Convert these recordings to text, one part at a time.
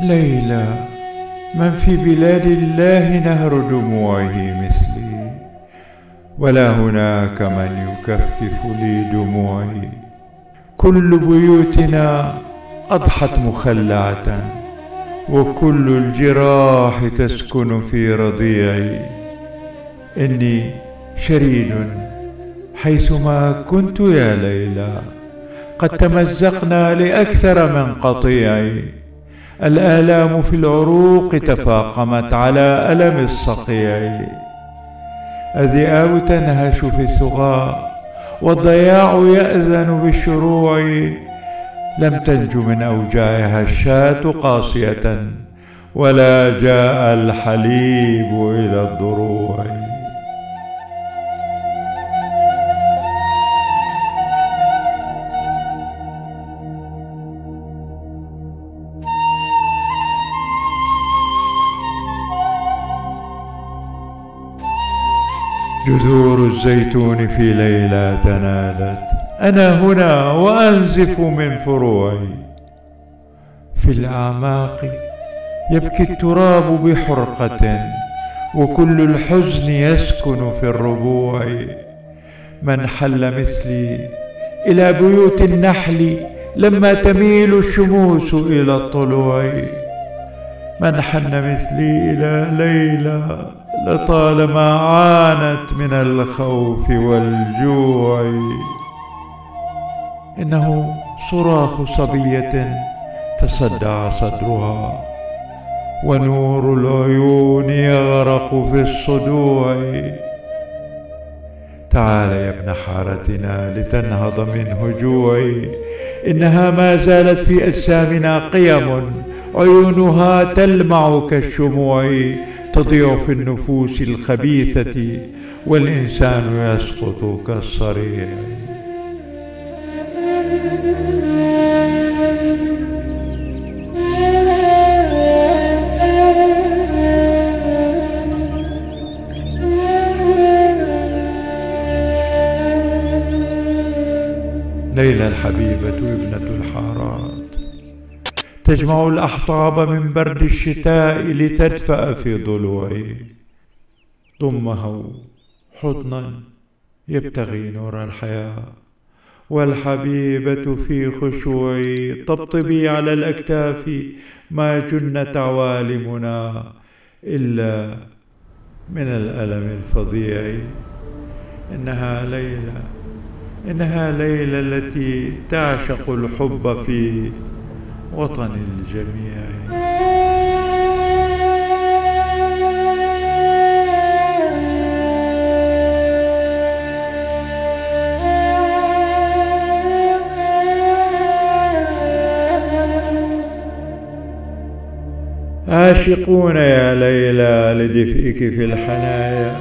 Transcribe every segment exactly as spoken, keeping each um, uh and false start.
ليلى، من في بلاد الله نهر دموعه مثلي، ولا هناك من يكفف لي دموعي. كل بيوتنا أضحت مخلعة، وكل الجراح تسكن في رضيعي. إني شريد حيثما كنت يا ليلى، قد تمزقنا لأكثر من قطيعي. الآلام في العروق تفاقمت على ألم الصقيع. الذئاب تنهش في الثغى، والضياع يأذن بالشروع. لم تنج من أوجاعها الشاة قاصية، ولا جاء الحليب إلى الضروع. جذور الزيتون في ليلى تنادت، أنا هنا وأنزف من فروعي. في الأعماق يبكي التراب بحرقة، وكل الحزن يسكن في الربوع. من حل مثلي إلى بيوت النحل لما تميل الشموس إلى الطلوع. من حن مثلي إلى ليلى لطالما عانت من الخوف والجوع. إنه صراخ صبية تصدع صدرها، ونور العيون يغرق في الصدوع. تعال يا ابن حارتنا لتنهض من هجوعي. إنها ما زالت في أجسامنا قيم، عيونها تلمع كالشموع. تضيع في النفوس الخبيثة، والإنسان يسقط كالصريع. ليلى الحبيبة ابنة الحارات تجمع الأحطاب من برد الشتاء لتدفأ في ضلوعي. ضمها حضنا يبتغي نور الحياة، والحبيبة في خشوعي. طبطبي على الأكتاف، ما جنت عوالمنا إلا من الألم الفظيع. إنها ليلى، إنها ليلى التي تعشق الحب في وطن الجميع. عاشقون يا ليلى لدفئك في الحنايا،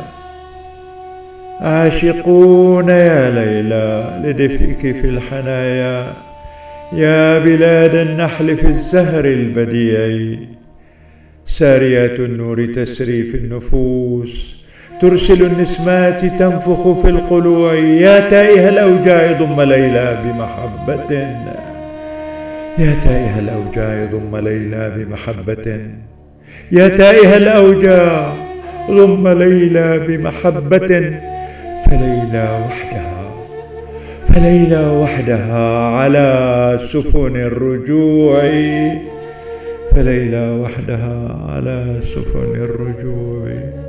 عاشقون يا ليلى لدفئك في الحنايا. يا بلاد النحل في الزهر البديع، ساريات النور تسري في النفوس، ترسل النسمات تنفخ في القلوع. يا تائه الأوجاع ضم ليلى بمحبة، يا تائه الأوجاع ضم ليلى بمحبة. يا تائه الأوجاع ضم ليلى بمحبة. فليلى وحدها، فليلى وحدها على سفن الرجوع. فليلى وحدها على سفن الرجوع.